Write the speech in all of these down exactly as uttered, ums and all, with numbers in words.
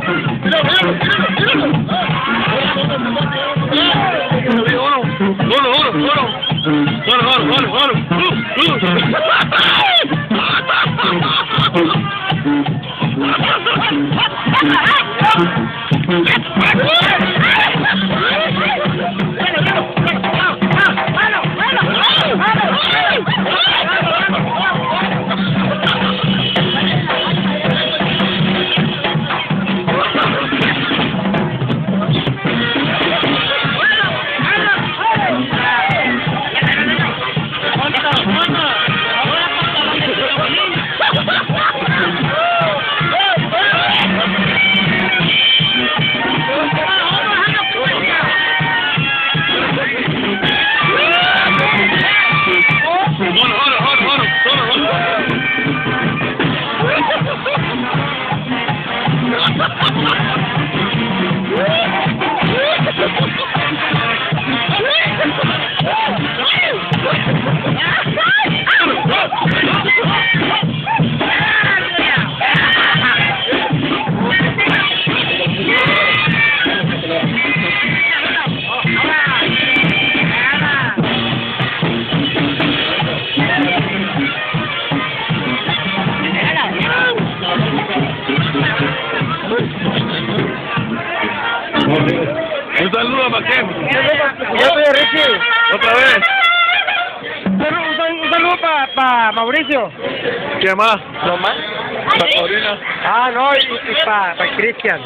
Un saludo para quién. Yo soy Richie. Otra vez. Un saludo, un saludo para pa Mauricio. ¿Qué más? ¿No más? Para Corina. Ah, no, y, y para pa Cristian.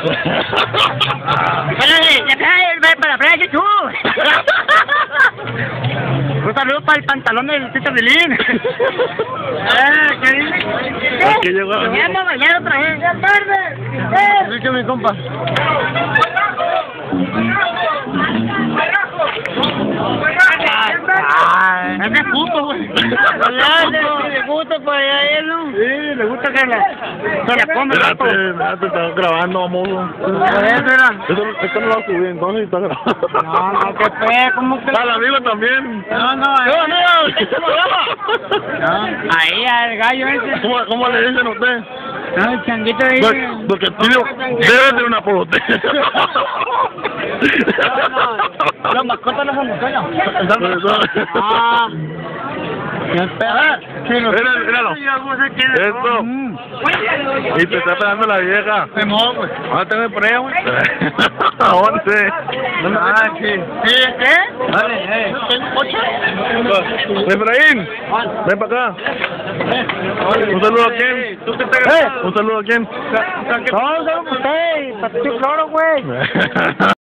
Para la playa, tú. Un saludo para el pantalón del Tito Bilín. Eh, ¿qué dice? Aquí llegó. Vamos a bailar otra vez. ¡Ya tarde! Sí, que mi compa. Ah, es de puto, güey. Le gusta para allá, ¿no? Sí, le gusta que la, se la come. Espérate, espérate, estás grabando, amor. Esto, esto no lo subí, entonces está grabando. No, no, qué fe, ¿cómo que? Al amigo también. No, no, no, no. Ahí, al gallo ese. ¿Cómo, cómo le dicen a usted? No, el changuito ahí. Porque, porque el tío debe tener una polote. Los mascotas no son mujeres. Ah. Espera. Míralo, míralo. Esto. Y te está esperando la vieja. Se mojó, güey. ¿Dónde tengo por ella, güey? ¿A dónde? Ah, sí. ¿Sí? ¿Qué? Dale, eh. ¿Tengo coche? Efraín, ven para acá. Un saludo a quién. ¿Tú qué te ¿Eh? Un saludo a quién. No, un saludo para usted y para tu cloro, güey.